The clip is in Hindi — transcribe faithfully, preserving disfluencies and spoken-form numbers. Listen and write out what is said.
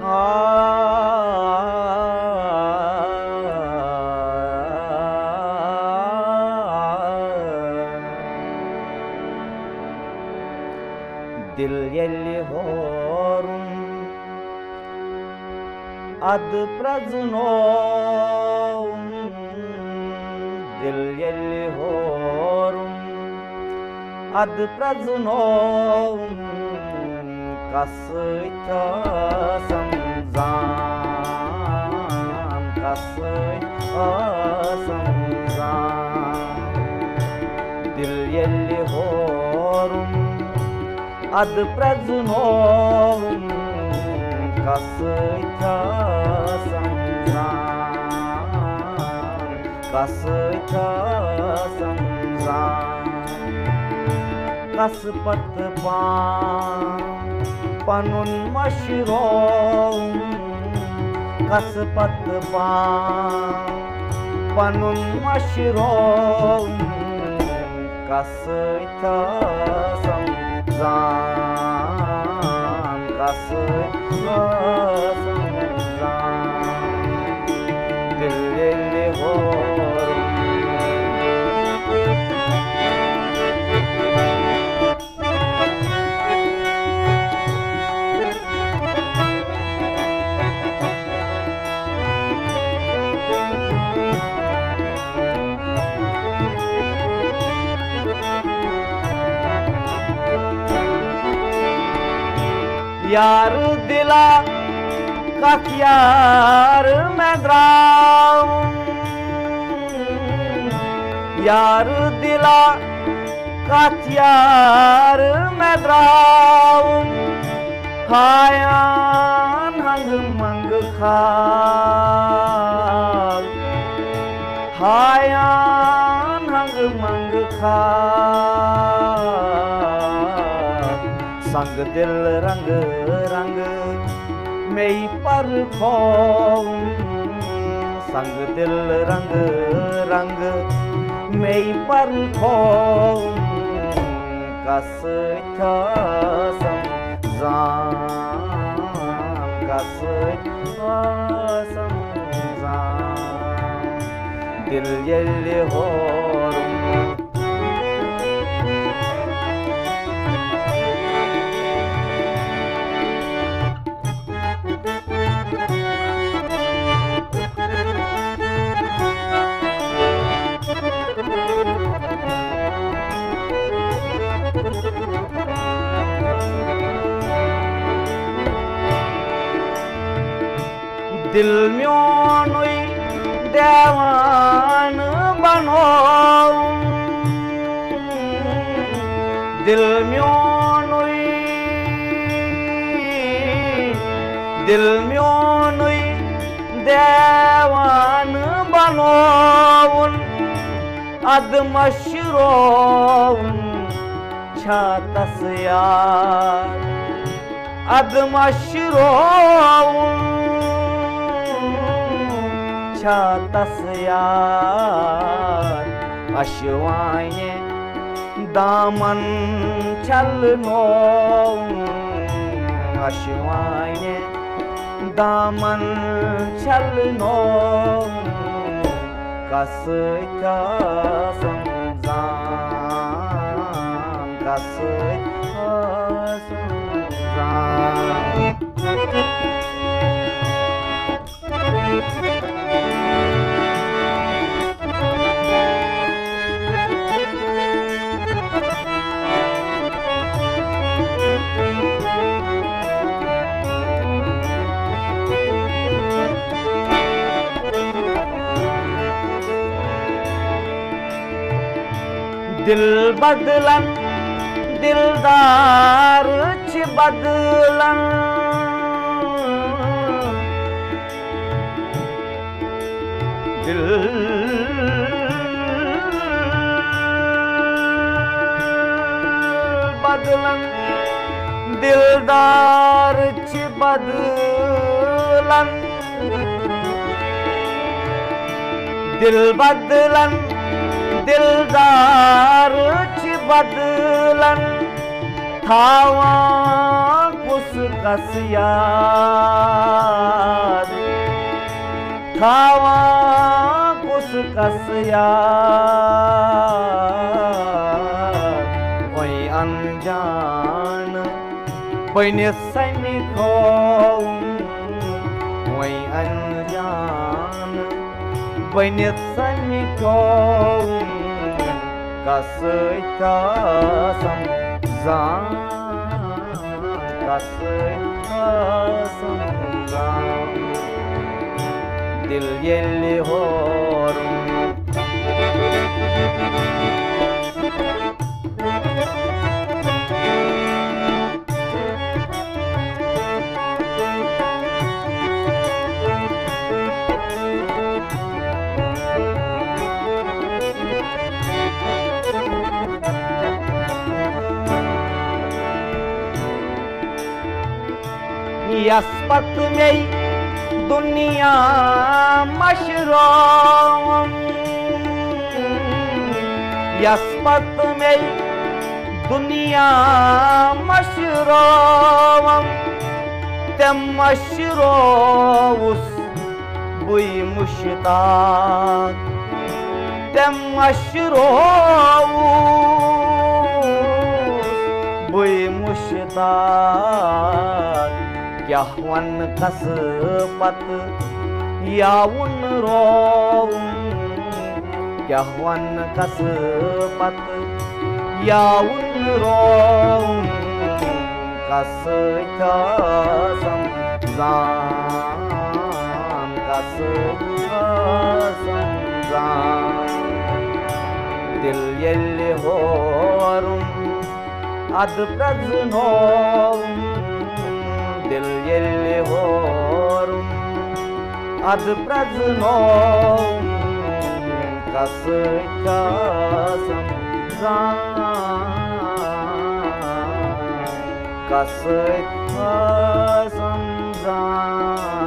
Dil yelli horum ad prazunom, dil yelli horum ad prazunom, kasıta samzam, kasıta samzam, dil yelli horum ad prazunom, kasıta samzam, kasıta samzam, kaspat pan panun mashrom, kaspat pan panun mashrom, kasıta samzam, kasıta samzam, dil yelli horum. यार दिला का यार मैं द्राऊं, यार दिला का यार मैं द्राऊं, खायान हंग मंग खाल, खायान हंग मंग खाल, संग दिल रंग रंग मई पर खोम, संग दिल रंग रंग मई पर खोम, kasıta samzam, kasıta samzam, dil yelli horum. दिल म्योनुई देवान बनो, दिल म्योनुई दिल म्योनुई देवान बनो, ad mashrom छातस यार, ad mashrom छातस यार, अश्वाये दामन छलनो, अश्वाये दामन छलनो, kasıta samzam, kasıta samzam. दिल बदलन दिलदार च बदलन, दिल बदलन दिलदार च बदलन, दिल बदलन दिलदार च बदलन, थावा कुस कस याद थावा कुस कस याद वही अनजान बने सैनिको वही अनजान बने सैनिको कसैता समझान कसैता समझान दिल yelli horum Yaspat mey दुनिया मशरूम यस्पत में दुनिया मशरूम तम मशरूस बुई मुश्ताक तम मशरूस बुई मुश्ताक क्या वन कसपत याउन रोम क्या वन कसपत याउन रोम कसैता समझान कसैता समझान दिल yelli horum ad prajnom दिल yelli horum ad prajnom कसैता समझान कसैता समझान